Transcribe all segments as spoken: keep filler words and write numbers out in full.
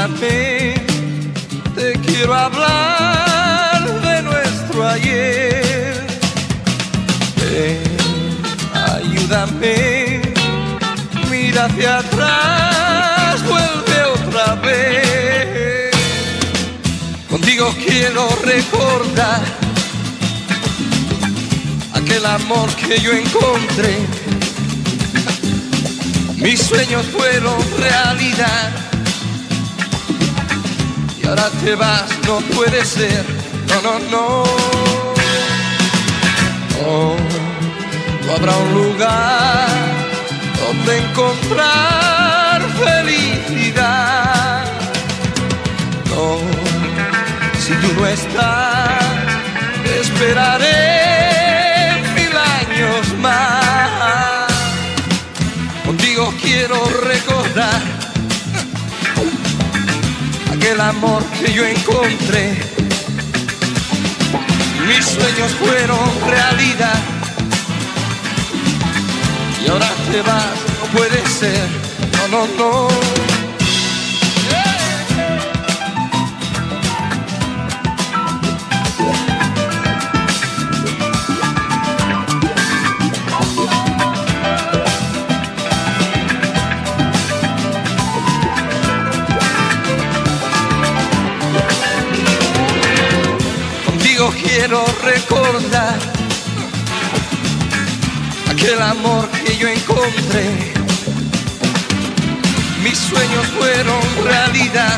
Ayúdame, te quiero hablar de nuestro ayer. Ven, ayúdame, mira hacia atrás, vuelve otra vez. Contigo quiero recordar aquel amor que yo encontré. Mis sueños fueron realidad y ahora te vas, no puede ser, no, no, no. No, no habrá un lugar donde encontrar felicidad. No, si tú no estás, te esperaré mil años más. Contigo quiero recordar aquel amor que yo encontré. Mis sueños fueron realidad y ahora te vas, no puede ser, no, no, no. Quiero recordar aquel amor que yo encontré. Mis sueños fueron realidad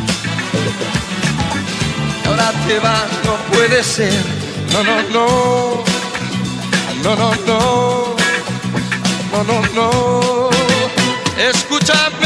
y ahora te vas, no puede ser, no, no, no, no, no, no, no, no, no. Escúchame.